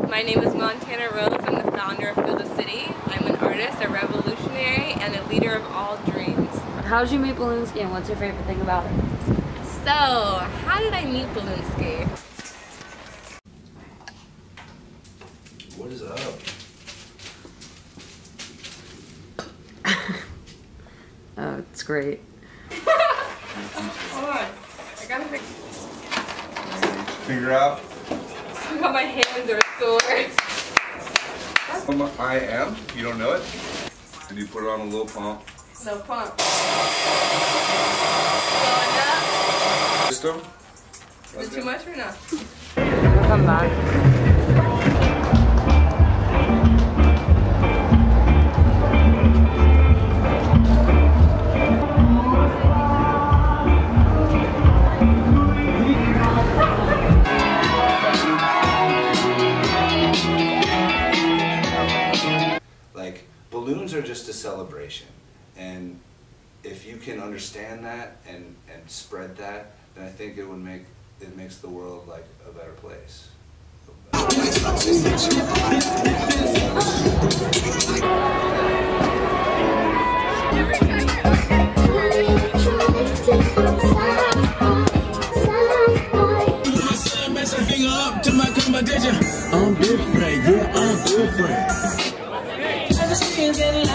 My name is Montana Rose. I'm the founder of Feel the City. I'm an artist, a revolutionary, and a leader of all dreams. How did you meet Balloonski and what's your favorite thing about it? So, how did I meet Balloonski? What is up? Oh, it's great. Hold on. I gotta fix Figure out. Look how my hands are sore. I am. You don't know it? And you put it on a little pump. No pump. System? Is it too much or no? We'll come back. Like, balloons are just a celebration. And if you can understand that and spread that, then I think it makes the world like a better place. I'm different, yeah, I'm different.